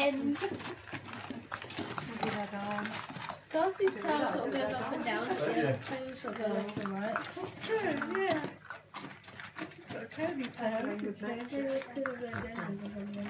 end. Darcy's tail sort of goes up and down. Yeah, two sort of go left and right. That's true, yeah. She's got a curly tail, hasn't she? Maybe it's because of the genders or something.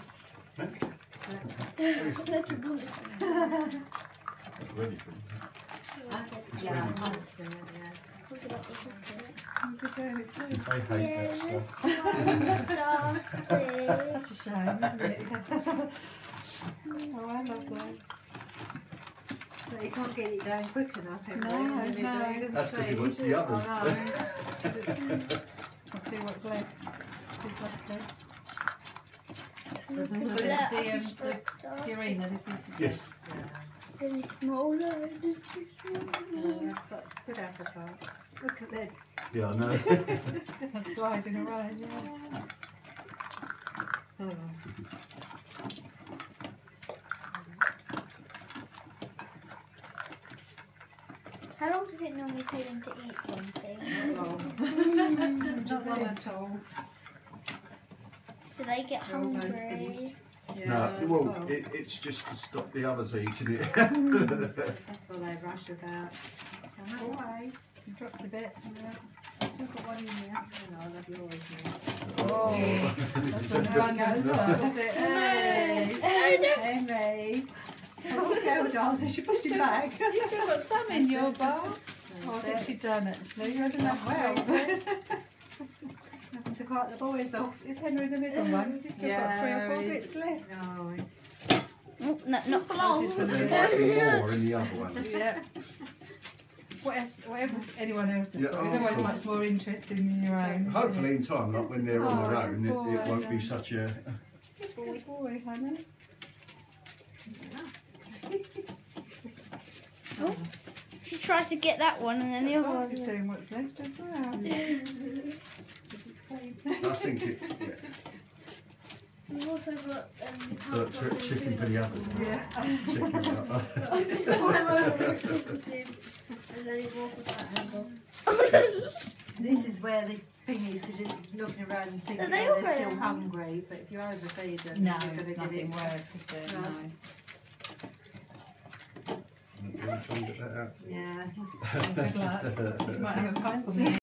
It's ready for you. Yeah, Look at that, You could do it too. I hate that yes, stuff. Darcy. Such a shame, isn't it? Oh, I love that. but you can't get it down quick enough. No. That's because he wants the others. Let's see what's left. What's left there? Look So at this is that. the Purina, this is... Yes. It's really small though. It's too small. Good appetite. Look at this. Yeah, I know. a sliding around, yeah. Oh. How long does it normally take them to eat something? Not long at all. Do they get They're almost hungry? No, well, it's just to stop the others eating it. That's what they rush about. Come away. You dropped a bit. Yeah. Still got one in there. No, I love yours now. Oh, that's when the fun goes start, is it? Hey! Henry. Oh, go, Darcy, she pushed him back. You've still got some in your bar. Oh, I think she's done actually. You haven't done well. Nothing to cut the boys off. Is Henry the middle one? Has he still got 3 or 4 bits left? No. Oh, no, not for long. There might be more in the other one. Yeah. Whatever anyone else has Yeah, got, it's always much more interesting than your own. isn't Hopefully it? in time, like when they're on their own, Oh, it won't I be know. such a... Good boy, Hannah. Oh, she tried to get that one and then the other Darcy's one. seeing what's left as well. I think it... Yeah. We've also got Chicken for the others. Yeah. Chicken. I just got my own electricity. There's only more for that angle. This is where the thing is, because you're looking around and thinking Are they oh, all they're still going? hungry, but if you overfeed them, No, you're going to it's get nothing it. worse, is there? No. No. Try and get that out. Yeah. Good luck. You might have a couple.